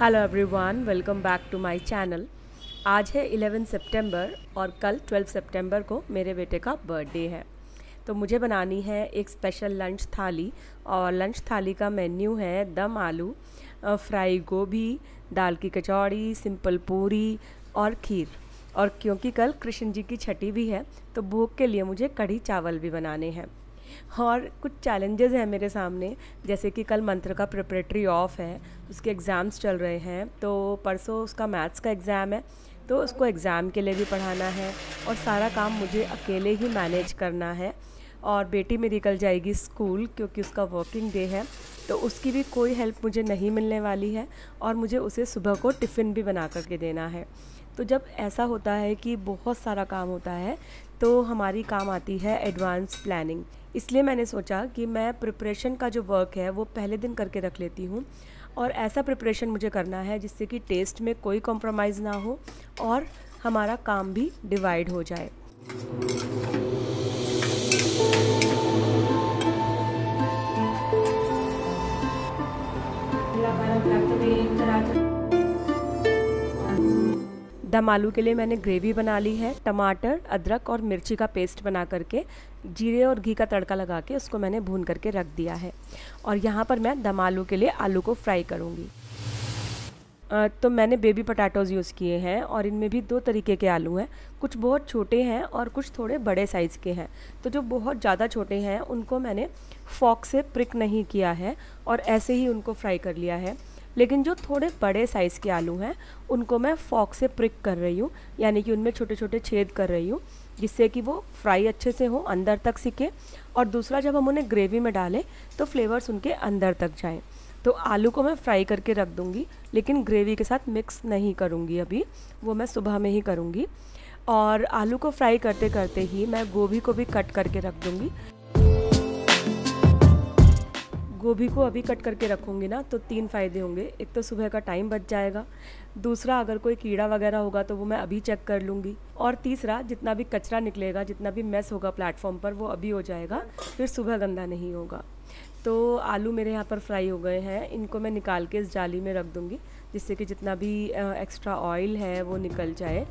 Hello everyone, welcome back to my channel. आज है 11 सितंबर और कल 12 सितंबर को मेरे बेटे का बर्थडे है। तो मुझे बनानी है एक स्पेशल लंच थाली। और लंच थाली का मेन्यू है दम आलू, फ्राई गोभी, दाल की कचौड़ी, सिंपल पूरी और खीर। और क्योंकि कल कृष्ण जी की छठी भी है तो भोग के लिए मुझे कढ़ी चावल भी बनाने हैं। और कुछ चैलेंजेस हैं मेरे सामने, जैसे कि कल मंत्र का प्रिपरेटरी ऑफ है, उसके एग्ज़ाम्स चल रहे हैं। तो परसों उसका मैथ्स का एग्ज़ाम है, तो उसको एग्ज़ाम के लिए भी पढ़ाना है और सारा काम मुझे अकेले ही मैनेज करना है। और बेटी मेरी कल जाएगी स्कूल क्योंकि उसका वर्किंग डे है, तो उसकी भी कोई हेल्प मुझे नहीं मिलने वाली है और मुझे उसे सुबह को टिफ़िन भी बना करके देना है। तो जब ऐसा होता है कि बहुत सारा काम होता है तो हमारी काम आती है एडवांस प्लानिंग। इसलिए मैंने सोचा कि मैं प्रिपरेशन का जो वर्क है वो पहले दिन करके रख लेती हूँ। और ऐसा प्रिपरेशन मुझे करना है जिससे कि टेस्ट में कोई कॉम्प्रोमाइज़ ना हो और हमारा काम भी डिवाइड हो जाए। दम आलू के लिए मैंने ग्रेवी बना ली है। टमाटर, अदरक और मिर्ची का पेस्ट बना करके जीरे और घी का तड़का लगा के उसको मैंने भून करके रख दिया है। और यहाँ पर मैं दम आलू के लिए आलू को फ्राई करूँगी। तो मैंने बेबी पोटैटोज़ यूज़ किए हैं और इनमें भी दो तरीके के आलू हैं, कुछ बहुत छोटे हैं और कुछ थोड़े बड़े साइज़ के हैं। तो जो बहुत ज़्यादा छोटे हैं उनको मैंने फॉक से प्रिक नहीं किया है और ऐसे ही उनको फ्राई कर लिया है। लेकिन जो थोड़े बड़े साइज़ के आलू हैं उनको मैं फॉक से प्रिक कर रही हूँ, यानी कि उनमें छोटे छोटे छेद कर रही हूँ जिससे कि वो फ्राई अच्छे से हो, अंदर तक सिके। और दूसरा, जब हम उन्हें ग्रेवी में डालें तो फ्लेवर्स उनके अंदर तक जाएं। तो आलू को मैं फ्राई करके रख दूँगी, लेकिन ग्रेवी के साथ मिक्स नहीं करूँगी अभी, वो मैं सुबह में ही करूँगी। और आलू को फ्राई करते करते ही मैं गोभी को भी कट करके रख दूँगी। गोभी को अभी कट करके रखूँगी ना तो 3 फ़ायदे होंगे। एक तो सुबह का टाइम बच जाएगा, दूसरा अगर कोई कीड़ा वगैरह होगा तो वो मैं अभी चेक कर लूँगी, और तीसरा जितना भी कचरा निकलेगा, जितना भी मेस होगा प्लेटफॉर्म पर वो अभी हो जाएगा, फिर सुबह गंदा नहीं होगा। तो आलू मेरे यहाँ पर फ्राई हो गए हैं, इनको मैं निकाल के इस जाली में रख दूँगी जिससे कि जितना भी एक्स्ट्रा ऑयल है वो निकल जाए।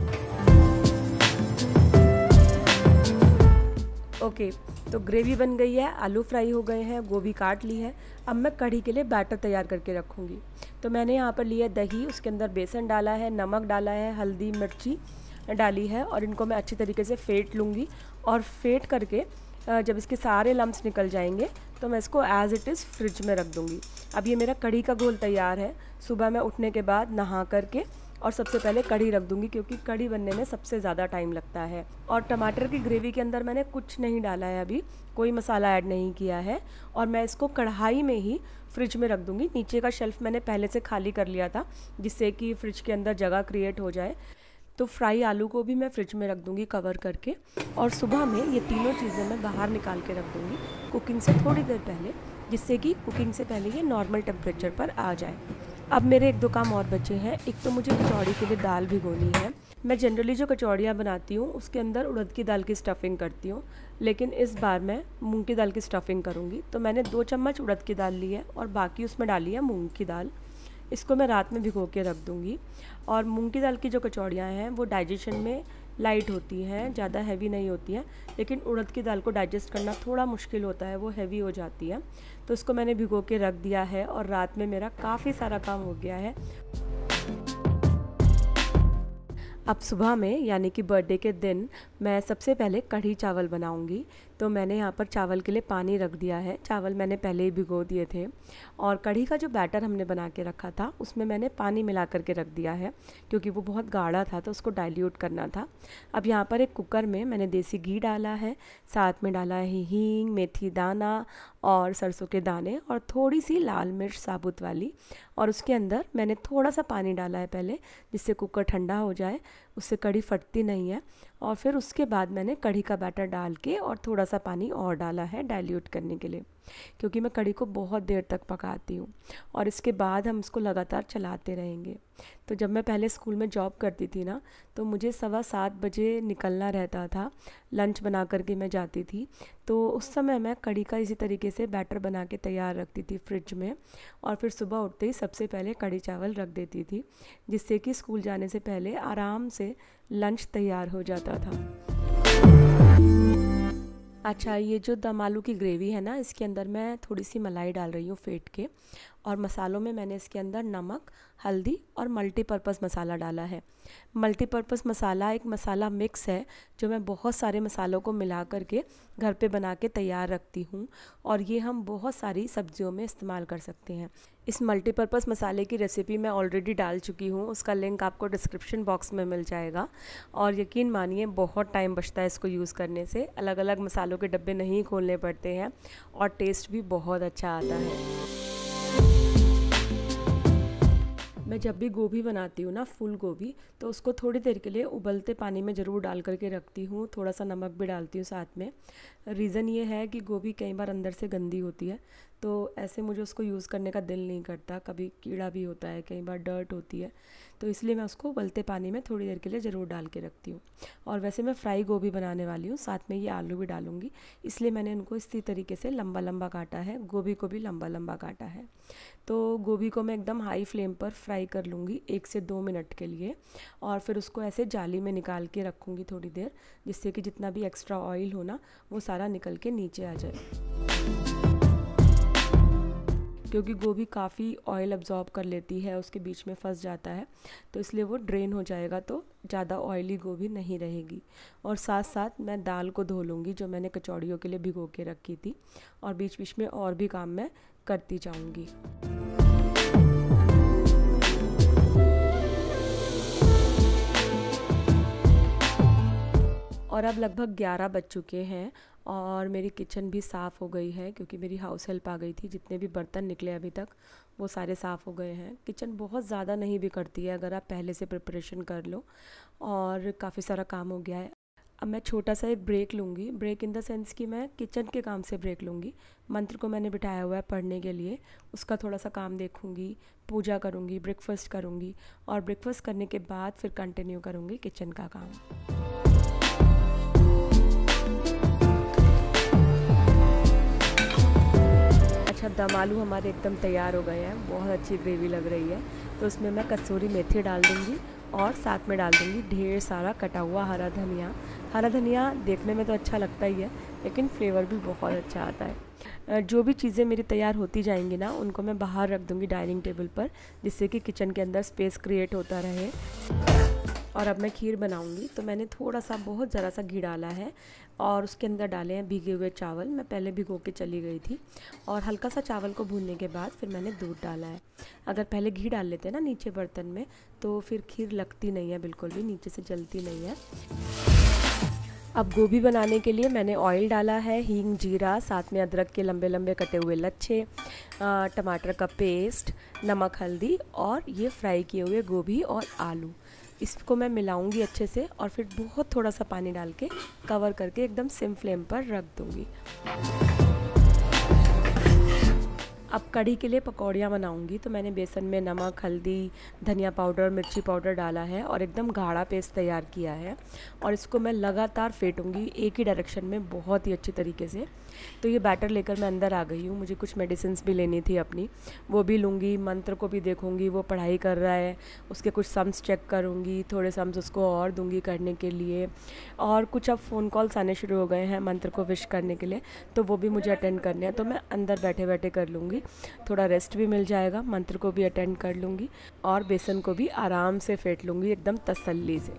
ओके, तो ग्रेवी बन गई है, आलू फ्राई हो गए हैं, गोभी काट ली है। अब मैं कढ़ी के लिए बैटर तैयार करके रखूँगी। तो मैंने यहाँ पर लिया दही, उसके अंदर बेसन डाला है, नमक डाला है, हल्दी मिर्ची डाली है और इनको मैं अच्छी तरीके से फेंट लूँगी। और फेंट करके जब इसके सारे लम्स निकल जाएंगे तो मैं इसको एज़ इट इज़ फ्रिज में रख दूँगी। अब ये मेरा कढ़ी का घोल तैयार है। सुबह मैं उठने के बाद नहा करके और सबसे पहले कढ़ी रख दूँगी क्योंकि कढ़ी बनने में सबसे ज़्यादा टाइम लगता है। और टमाटर की ग्रेवी के अंदर मैंने कुछ नहीं डाला है, अभी कोई मसाला ऐड नहीं किया है। और मैं इसको कढ़ाई में ही फ्रिज में रख दूँगी। नीचे का शेल्फ़ मैंने पहले से खाली कर लिया था जिससे कि फ्रिज के अंदर जगह क्रिएट हो जाए। तो फ्राई आलू को भी मैं फ्रिज में रख दूँगी कवर करके। और सुबह में ये तीनों चीज़ें मैं बाहर निकाल के रख दूँगी कुकिंग से थोड़ी देर पहले, जिससे कि कुकिंग से पहले ये नॉर्मल टेम्परेचर पर आ जाए। अब मेरे 1-2 काम और बचे हैं। एक तो मुझे कचौड़ी के लिए दाल भिगोनी है। मैं जनरली जो कचौड़ियाँ बनाती हूँ उसके अंदर उड़द की दाल की स्टफिंग करती हूँ, लेकिन इस बार मैं मूंग की दाल की स्टफिंग करूँगी। तो मैंने 2 चम्मच उड़द की दाल ली है और बाकी उसमें डाली है मूंग की दाल। इसको मैं रात में भिगो के रख दूँगी। और मूंग की दाल की जो कचौड़ियाँ हैं वो डाइजेशन में लाइट होती हैं, ज़्यादा हैवी नहीं होती हैं। लेकिन उड़द की दाल को डाइजेस्ट करना थोड़ा मुश्किल होता है, वो हैवी हो जाती है। तो इसको मैंने भिगो के रख दिया है और रात में मेरा काफ़ी सारा काम हो गया है। अब सुबह में यानी कि बर्थडे के दिन मैं सबसे पहले कढ़ी चावल बनाऊंगी। तो मैंने यहाँ पर चावल के लिए पानी रख दिया है। चावल मैंने पहले ही भिगो दिए थे और कढ़ी का जो बैटर हमने बना के रखा था उसमें मैंने पानी मिला करके रख दिया है क्योंकि वो बहुत गाढ़ा था तो उसको डाइल्यूट करना था। अब यहाँ पर एक कुकर में मैंने देसी घी डाला है, साथ में डाला है हींग, मेथी दाना और सरसों के दाने और थोड़ी सी लाल मिर्च साबुत वाली। और उसके अंदर मैंने थोड़ा सा पानी डाला है पहले, जिससे कुकर ठंडा हो जाए, उससे कढ़ी फटती नहीं है। और फिर उसके बाद मैंने कढ़ी का बैटर डाल के और थोड़ा सा पानी और डाला है डाइल्यूट करने के लिए। क्योंकि मैं कढ़ी को बहुत देर तक पकाती हूँ और इसके बाद हम इसको लगातार चलाते रहेंगे। तो जब मैं पहले स्कूल में जॉब करती थी ना, तो मुझे 7:15 बजे निकलना रहता था, लंच बना करके मैं जाती थी। तो उस समय मैं कढ़ी का इसी तरीके से बैटर बना के तैयार रखती थी फ्रिज में, और फिर सुबह उठते ही सबसे पहले कढ़ी चावल रख देती थी, जिससे कि स्कूल जाने से पहले आराम से लंच तैयार हो जाता था। अच्छा, ये जो दम आलू की ग्रेवी है ना, इसके अंदर मैं थोड़ी सी मलाई डाल रही हूँ फेंट के, और मसालों में मैंने इसके अंदर नमक, हल्दी और मल्टीपर्पज़ मसाला डाला है। मल्टीपर्पज़ मसाला एक मसाला मिक्स है जो मैं बहुत सारे मसालों को मिला करके घर पे बना के तैयार रखती हूँ, और ये हम बहुत सारी सब्जियों में इस्तेमाल कर सकते हैं। इस मल्टीपर्पज़ मसाले की रेसिपी मैं ऑलरेडी डाल चुकी हूँ, उसका लिंक आपको डिस्क्रिप्शन बॉक्स में मिल जाएगा। और यकीन मानिए बहुत टाइम बचता है इसको यूज़ करने से, अलग अलग मसालों के डब्बे नहीं खोलने पड़ते हैं और टेस्ट भी बहुत अच्छा आता है। मैं जब भी गोभी बनाती हूँ ना, फूल गोभी, तो उसको थोड़ी देर के लिए उबलते पानी में ज़रूर डाल करके रखती हूँ, थोड़ा सा नमक भी डालती हूँ साथ में। रीज़न ये है कि गोभी कई बार अंदर से गंदी होती है, तो ऐसे मुझे उसको यूज़ करने का दिल नहीं करता, कभी कीड़ा भी होता है, कई बार डर्ट होती है, तो इसलिए मैं उसको उबलते पानी में थोड़ी देर के लिए ज़रूर डाल के रखती हूँ। और वैसे मैं फ्राई गोभी बनाने वाली हूँ, साथ में ये आलू भी डालूँगी, इसलिए मैंने उनको इसी तरीके से लंबा लंबा काटा है, गोभी को भी लंबा लंबा काटा है। तो गोभी को मैं एकदम हाई फ्लेम पर फ्राई कर लूँगी 1 से 2 मिनट के लिए, और फिर उसको ऐसे जाली में निकाल के रखूँगी थोड़ी देर, जिससे कि जितना भी एक्स्ट्रा ऑयल हो ना, वो सारा निकल के नीचे आ जाए। क्योंकि गोभी काफ़ी ऑयल अब्जॉर्ब कर लेती है, उसके बीच में फंस जाता है, तो इसलिए वो ड्रेन हो जाएगा, तो ज़्यादा ऑयली गोभी नहीं रहेगी। और साथ साथ मैं दाल को धो लूँगी जो मैंने कचौड़ियों के लिए भिगो के रखी थी, और बीच बीच में और भी काम मैं करती जाऊँगी। और अब लगभग 11 बज चुके हैं और मेरी किचन भी साफ़ हो गई है, क्योंकि मेरी हाउस हेल्प आ गई थी। जितने भी बर्तन निकले अभी तक वो सारे साफ़ हो गए हैं। किचन बहुत ज़्यादा नहीं बिगड़ती है अगर आप पहले से प्रिपरेशन कर लो, और काफ़ी सारा काम हो गया है। अब मैं छोटा सा एक ब्रेक लूँगी, ब्रेक इन द सेंस कि मैं किचन के काम से ब्रेक लूँगी। मंत्र को मैंने बिठाया हुआ है पढ़ने के लिए, उसका थोड़ा सा काम देखूँगी, पूजा करूँगी, ब्रेकफास्ट करूँगी, और ब्रेकफास्ट करने के बाद फिर कंटिन्यू करूँगी किचन का काम। अच्छा, दम आलू हमारे एकदम तैयार हो गए हैं, बहुत अच्छी ग्रेवी लग रही है। तो उसमें मैं कसूरी मेथी डाल दूँगी और साथ में डाल दूँगी ढेर सारा कटा हुआ हरा धनिया। हरा धनिया देखने में तो अच्छा लगता ही है, लेकिन फ्लेवर भी बहुत अच्छा आता है। जो भी चीज़ें मेरी तैयार होती जाएंगी ना, उनको मैं बाहर रख दूँगी डाइनिंग टेबल पर, जिससे कि किचन के अंदर स्पेस क्रिएट होता रहे। और अब मैं खीर बनाऊंगी, तो मैंने थोड़ा सा बहुत ज़रा सा घी डाला है और उसके अंदर डाले हैं भीगे हुए चावल। मैं पहले भिगो के चली गई थी, और हल्का सा चावल को भूनने के बाद फिर मैंने दूध डाला है। अगर पहले घी डाल लेते हैं ना नीचे बर्तन में, तो फिर खीर लगती नहीं है, बिल्कुल भी नीचे से जलती नहीं है। अब गोभी बनाने के लिए मैंने ऑयल डाला है, हींग, जीरा, साथ में अदरक के लंबे लंबे कटे हुए लच्छे, टमाटर का पेस्ट, नमक, हल्दी, और ये फ्राई किए हुए गोभी और आलू। इसको मैं मिलाऊंगी अच्छे से, और फिर बहुत थोड़ा सा पानी डाल के कवर करके एकदम सिम फ्लेम पर रख दूंगी। अब कढ़ी के लिए पकौड़ियाँ बनाऊंगी, तो मैंने बेसन में नमक, हल्दी, धनिया पाउडर, मिर्ची पाउडर डाला है और एकदम गाढ़ा पेस्ट तैयार किया है, और इसको मैं लगातार फेंटूंगी एक ही डायरेक्शन में बहुत ही अच्छी तरीके से। तो ये बैटर लेकर मैं अंदर आ गई हूँ। मुझे कुछ मेडिसिन भी लेनी थी अपनी, वो भी लूँगी। मंत्र को भी देखूँगी, वो पढ़ाई कर रहा है, उसके कुछ सम्स चेक करूँगी, थोड़े सम्स उसको और दूँगी करने के लिए। और कुछ अब फ़ोन कॉल्स आने शुरू हो गए हैं मंत्र को विश करने के लिए, तो वो भी मुझे अटेंड करने हैं, तो मैं अंदर बैठे बैठे कर लूँगी। थोड़ा रेस्ट भी मिल जाएगा, मंत्र को भी अटेंड कर लूँगी, और बेसन को भी आराम से फेंट लूँगी एकदम तसल्ली से।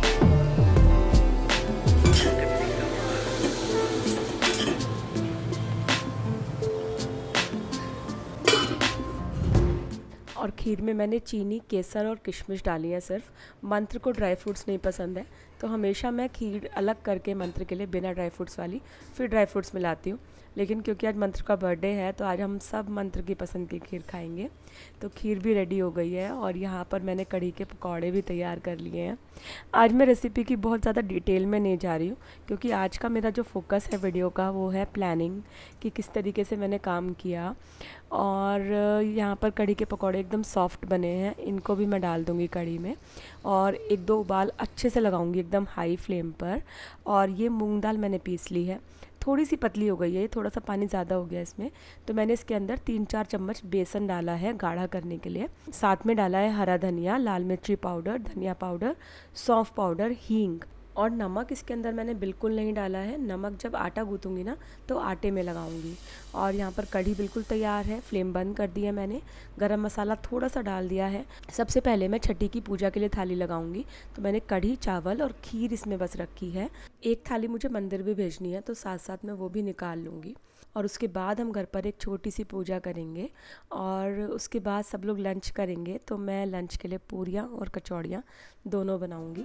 और खीर में मैंने चीनी, केसर और किशमिश डाली है सिर्फ। मंत्र को ड्राई फ्रूट्स नहीं पसंद है, तो हमेशा मैं खीर अलग करके मंत्र के लिए बिना ड्राई फ्रूट्स वाली फिर ड्राई फ्रूट्स मिलाती हूँ। लेकिन क्योंकि आज मंत्र का बर्थडे है तो आज हम सब मंत्र की पसंद की खीर खाएंगे। तो खीर भी रेडी हो गई है और यहाँ पर मैंने कढ़ी के पकौड़े भी तैयार कर लिए हैं। आज मैं रेसिपी की बहुत ज़्यादा डिटेल में नहीं जा रही हूँ, क्योंकि आज का मेरा जो फोकस है वीडियो का वो है प्लानिंग, कि किस तरीके से मैंने काम किया। और यहाँ पर कढ़ी के पकौड़े एकदम सॉफ्ट बने हैं, इनको भी मैं डाल दूँगी कढ़ी में और 1-2 उबाल अच्छे से लगाऊंगी एकदम हाई फ्लेम पर। और ये मूंग दाल मैंने पीस ली है, थोड़ी सी पतली हो गई है, थोड़ा सा पानी ज़्यादा हो गया इसमें, तो मैंने इसके अंदर 3-4 चम्मच बेसन डाला है गाढ़ा करने के लिए। साथ में डाला है हरा धनिया, लाल मिर्ची पाउडर, धनिया पाउडर, सौंफ पाउडर, हींग और नमक इसके अंदर मैंने बिल्कुल नहीं डाला है। नमक जब आटा गूँथूँगी ना तो आटे में लगाऊंगी। और यहाँ पर कढ़ी बिल्कुल तैयार है, फ्लेम बंद कर दिया मैंने, गरम मसाला थोड़ा सा डाल दिया है। सबसे पहले मैं छठी की पूजा के लिए थाली लगाऊंगी, तो मैंने कढ़ी, चावल और खीर इसमें बस रखी है। एक थाली मुझे मंदिर भी भेजनी है, तो साथ साथ मैं वो भी निकाल लूँगी। और उसके बाद हम घर पर एक छोटी सी पूजा करेंगे और उसके बाद सब लोग लंच करेंगे। तो मैं लंच के लिए पूरियाँ और कचौड़ियाँ दोनों बनाऊँगी।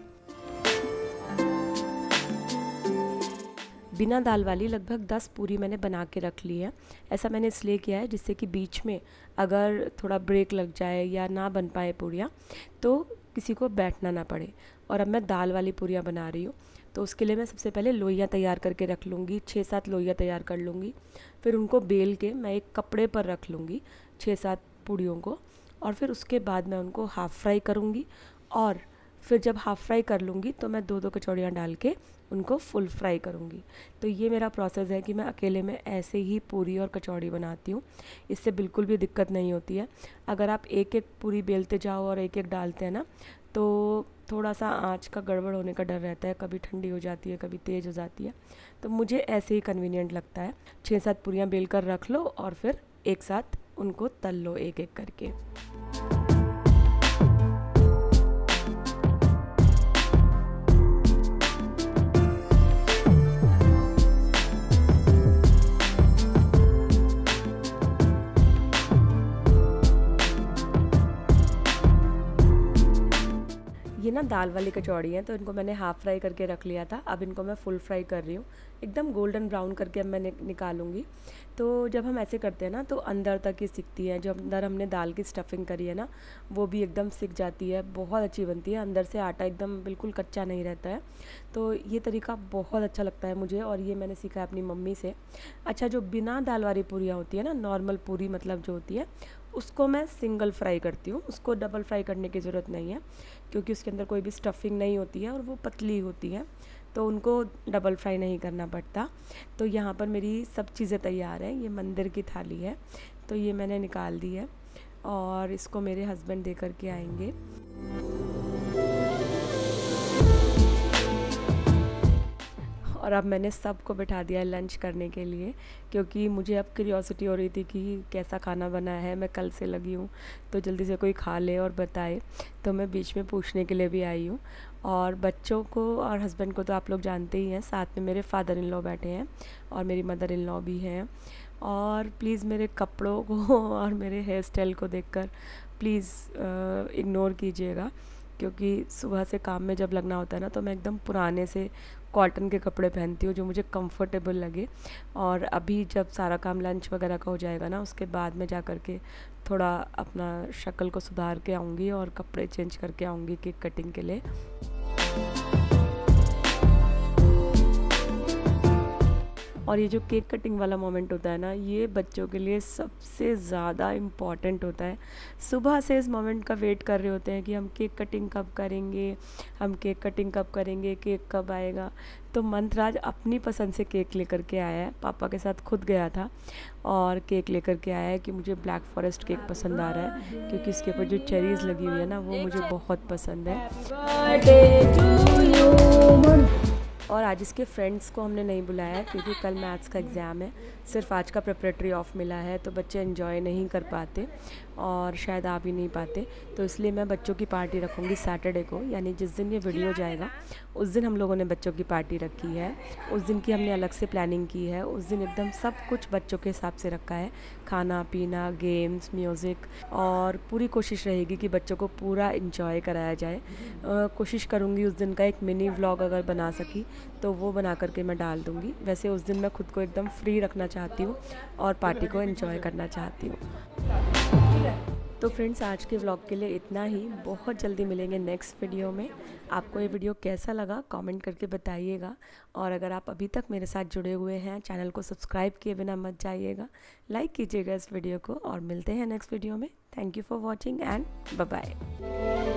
बिना दाल वाली लगभग 10 पूरी मैंने बना के रख ली है। ऐसा मैंने इसलिए किया है जिससे कि बीच में अगर थोड़ा ब्रेक लग जाए या ना बन पाए पूरियाँ तो किसी को बैठना ना पड़े। और अब मैं दाल वाली पूरियाँ बना रही हूँ, तो उसके लिए मैं सबसे पहले लोइयाँ तैयार करके रख लूँगी। 6-7 लोइयाँ तैयार कर लूँगी, फिर उनको बेल के मैं एक कपड़े पर रख लूँगी 6-7 पूड़ियों को। और फिर उसके बाद मैं उनको हाफ़ फ्राई करूँगी और फिर जब हाफ़ फ्राई कर लूँगी तो मैं 2-2 कचौड़ियाँ डाल के उनको फुल फ्राई करूँगी। तो ये मेरा प्रोसेस है कि मैं अकेले में ऐसे ही पूरी और कचौड़ी बनाती हूँ, इससे बिल्कुल भी दिक्कत नहीं होती है। अगर आप एक एक पूरी बेलते जाओ और एक एक डालते हैं ना, तो थोड़ा सा आँच का गड़बड़ होने का डर रहता है, कभी ठंडी हो जाती है, कभी तेज़ हो जाती है। तो मुझे ऐसे ही कन्वीनियंट लगता है। 6-7 पूरियाँ बेल कर रख लो और फिर एक साथ उनको तल लो एक एक करके। ये ना दाल वाली कचौड़ी है, तो इनको मैंने हाफ़ फ्राई करके रख लिया था। अब इनको मैं फुल फ्राई कर रही हूँ, एकदम गोल्डन ब्राउन करके अब मैं निकालूंगी। तो जब हम ऐसे करते हैं ना तो अंदर तक ही सिकती है। जो अंदर हमने दाल की स्टफिंग करी है ना वो भी एकदम सिक जाती है, बहुत अच्छी बनती है। अंदर से आटा एकदम बिल्कुल कच्चा नहीं रहता है। तो ये तरीका बहुत अच्छा लगता है मुझे और ये मैंने सीखा है अपनी मम्मी से। अच्छा, जो बिना दाल वाली पूरियाँ होती है ना, नॉर्मल पूरी मतलब जो होती है, उसको मैं सिंगल फ्राई करती हूँ। उसको डबल फ्राई करने की ज़रूरत नहीं है, क्योंकि उसके अंदर कोई भी स्टफिंग नहीं होती है और वो पतली होती है, तो उनको डबल फ्राई नहीं करना पड़ता। तो यहाँ पर मेरी सब चीज़ें तैयार हैं। ये मंदिर की थाली है, तो ये मैंने निकाल दी है और इसको मेरे हस्बैंड दे कर के आएंगे। और अब मैंने सबको बिठा दिया है लंच करने के लिए, क्योंकि मुझे अब क्यूरियोसिटी हो रही थी कि कैसा खाना बना है। मैं कल से लगी हूँ, तो जल्दी से कोई खा ले और बताए। तो मैं बीच में पूछने के लिए भी आई हूँ। और बच्चों को और हस्बैंड को तो आप लोग जानते ही हैं, साथ में मेरे फादर इन लॉ बैठे हैं और मेरी मदर इन लॉ भी हैं। और प्लीज़ मेरे कपड़ों को और मेरे हेयर स्टाइल को देखकर प्लीज़ इग्नोर कीजिएगा, क्योंकि सुबह से काम में जब लगना होता है ना तो मैं एकदम पुराने से कॉटन के कपड़े पहनती हूँ जो मुझे कंफर्टेबल लगे। और अभी जब सारा काम लंच वगैरह का हो जाएगा ना, उसके बाद में जा कर के थोड़ा अपना शक्ल को सुधार के आऊँगी और कपड़े चेंज करके आऊँगी केक कटिंग के लिए। और ये जो केक कटिंग वाला मोमेंट होता है ना, ये बच्चों के लिए सबसे ज़्यादा इम्पॉर्टेंट होता है। सुबह से इस मोमेंट का वेट कर रहे होते हैं कि हम केक कटिंग कब करेंगे, हम केक कटिंग कब करेंगे, केक कब आएगा। तो मंथराज अपनी पसंद से केक लेकर के आया है, पापा के साथ खुद गया था और केक लेकर के आया है कि मुझे ब्लैक फॉरेस्ट केक पसंद आ रहा है, क्योंकि इसके ऊपर जो चेरीज़ लगी हुई है ना वो मुझे बहुत पसंद है। और आज इसके फ्रेंड्स को हमने नहीं बुलाया क्योंकि कल मैथ्स का एग्ज़ाम है, सिर्फ आज का प्रिपरेटरी ऑफ मिला है, तो बच्चे एंजॉय नहीं कर पाते। और शायद आ भी नहीं पाते, तो इसलिए मैं बच्चों की पार्टी रखूँगी सैटरडे को, यानी जिस दिन ये वीडियो जाएगा उस दिन हम लोगों ने बच्चों की पार्टी रखी है। उस दिन की हमने अलग से प्लानिंग की है। उस दिन एकदम सब कुछ बच्चों के हिसाब से रखा है, खाना पीना, गेम्स, म्यूज़िक, और पूरी कोशिश रहेगी कि बच्चों को पूरा इंजॉय कराया जाए। कोशिश करूँगी उस दिन का एक मिनी व्लॉग अगर बना सकी तो वो बना करके मैं डाल दूँगी। वैसे उस दिन मैं खुद को एकदम फ्री रखना चाहती हूँ और पार्टी को एंजॉय करना चाहती हूँ। तो फ्रेंड्स, आज के व्लॉग के लिए इतना ही। बहुत जल्दी मिलेंगे नेक्स्ट वीडियो में। आपको ये वीडियो कैसा लगा कमेंट करके बताइएगा, और अगर आप अभी तक मेरे साथ जुड़े हुए हैं, चैनल को सब्सक्राइब किए बिना मत जाइएगा, लाइक कीजिएगा इस वीडियो को, और मिलते हैं नेक्स्ट वीडियो में। Thank you for watching and bye bye.